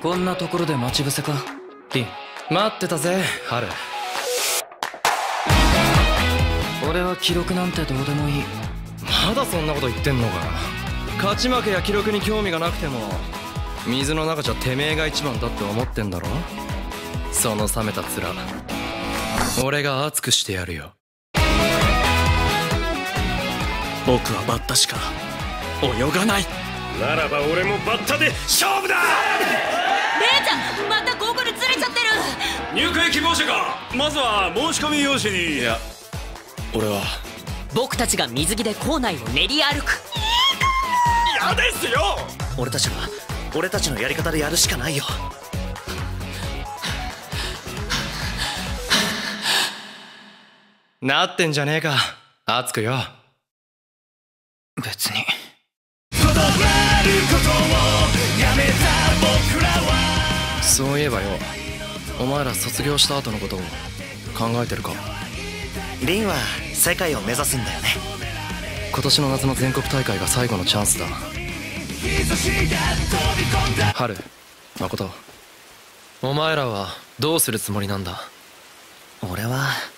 こんなところで待ち伏せか。リン、待ってたぜハル。俺は記録なんてどうでもいい。まだそんなこと言ってんのか。勝ち負けや記録に興味がなくても水の中じゃてめえが一番だって思ってんだろ。その冷めた面俺が熱くしてやるよ。 僕はバッタしか泳がない。 ならば俺もバッタで勝負だ。 姉ちゃんまたゴーグルずれちゃってる。 入会希望者か。まずは申し込み用紙に。 いや俺は僕たちが水着で校内を練り歩く。 嫌ですよ。 俺たちのやり方でやるしかないよ。 なってんじゃねえか熱くよ。別にそういえばよ、お前ら卒業した後のことを考えてるか。 リンは世界を目指すんだよね。 今年の夏の全国大会が最後のチャンスだ。春、誠、お前らはどうするつもりなんだ。 俺は